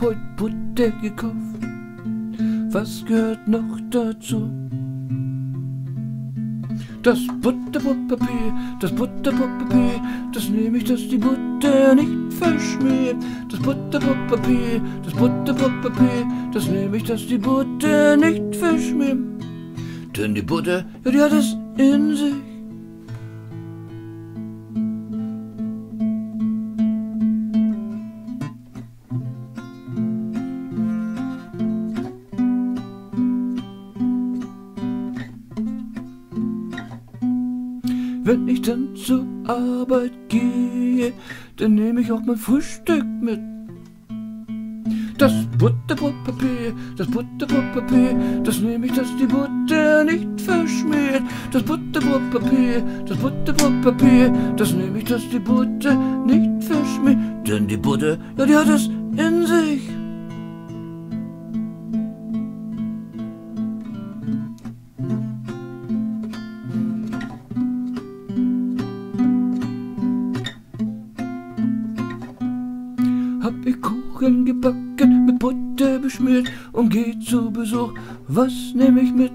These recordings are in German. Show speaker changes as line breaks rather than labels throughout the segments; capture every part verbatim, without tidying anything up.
heute Butter gekauft. Was gehört noch dazu? Das Butterbrotpapier, das Butterbrotpapier, das nehme ich, dass die Butter nicht verschmiert. Das Butterbrotpapier, das Butterbrotpapier, das nehme ich, dass die Butter nicht verschmiert. Denn die Butter, ja, die hat es in sich. Wenn ich dann zur Arbeit gehe, dann nehme ich auch mein Frühstück mit. Das Butterbrotpapier, das Butterbrotpapier, das nehme ich, dass die Butter nicht verschmiert. Das Butterbrotpapier, das Butterbrotpapier, das nehme ich, dass die Butter nicht verschmiert. Denn die Butter, ja, die hat es in sich. Hab ich Kuchen gebacken, mit Butter beschmiert und geh zu Besuch, was nehm ich mit?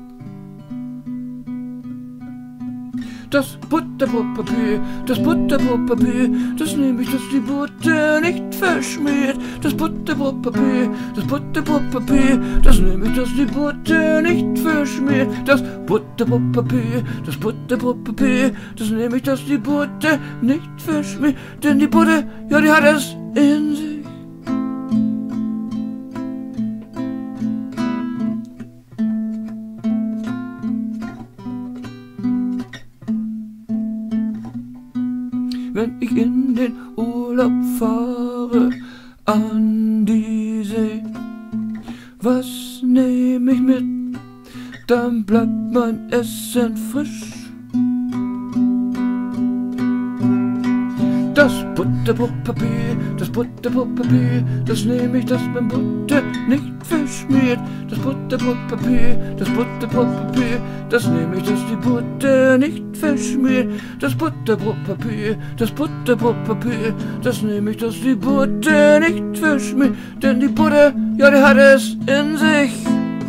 Das Butterbrotpapier, das Butterbrotpapier, das nehm ich, dass die Butter nicht verschmiert. Das Butterbrotpapier, das Butterbrotpapier, das nehm ich, dass die Butter nicht verschmiert. Das Butterbrotpapier, das Butterbrotpapier, das nehm ich, dass die Butter nicht verschmiert. Denn die Butter, ja, die hat es in sich. Wenn ich in den Urlaub fahre, an die See, was nehm ich mit? Dann bleibt mein Essen frisch. Das Butterbrotpapier, das Butterbrotpapier, das nehme ich, dass mein Butter nicht verschmiert. Das Butterbrotpapier, das Butterbrotpapier, das nehme ich, dass die Butter nicht verschmiert. Das Butterbrotpapier, das Butterbrotpapier, das nehme ich, dass die Butter nicht verschmiert. Denn die Butter, ja, die hat es in sich.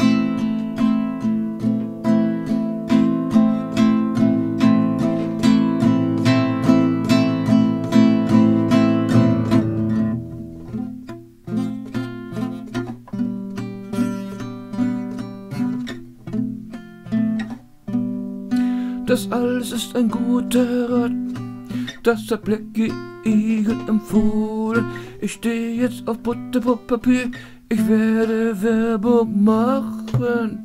Das alles ist ein guter Rat, das hat Blackie Igel empfohlen. Ich stehe jetzt auf Butterbrotpapier, ich werde Werbung machen.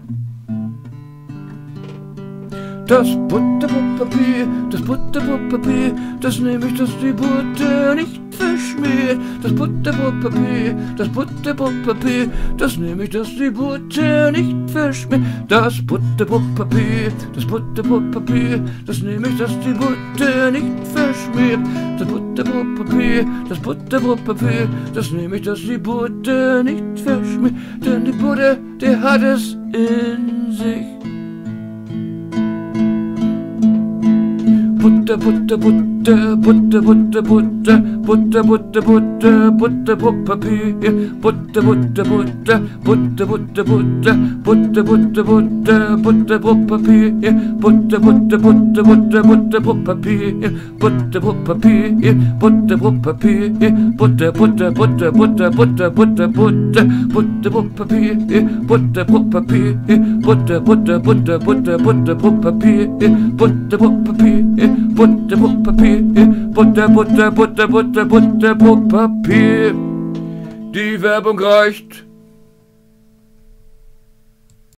Das Butterbrotpapier, das Butterbrotpapier, das nehme ich, dass die Butter nicht verschmiert. Das Butterbrotpapier, das Butterbrotpapier, das nehme ich, dass die Butter nicht verschmiert. Das Butterbrotpapier, das Butterbrotpapier, das nehme ich, dass die Butter nicht verschmiert. Das Butterbrotpapier, das Butterbrotpapier, das nehme ich, dass die Butter nicht verschmiert. Denn die Butter, die hat es in sich. Butter, Butter, Butter, Butter, Butter, Butter, Butter, Butter, Butter, Butterbrotpapier, Butter, Butter, Butter, Butter, Butter, Butter, Butter, Butter, Butter, Butterbrotpapier, Butter, Butter, Butter, Butter, Butterbrotpapier, Butterbrotpapier, Butterbrotpapier, Butter, Butter, Butter, Butter, Butter, Butter, Butter, Butterbrotpapier, Butterbrotpapier, Butter, Butter, Butter, Butter, Butterbrotpapier, Butterbrotpapier, Butterbrotpapier, Butter, Butter, Butter, Butter, Butterbrotpapier. Die Werbung reicht.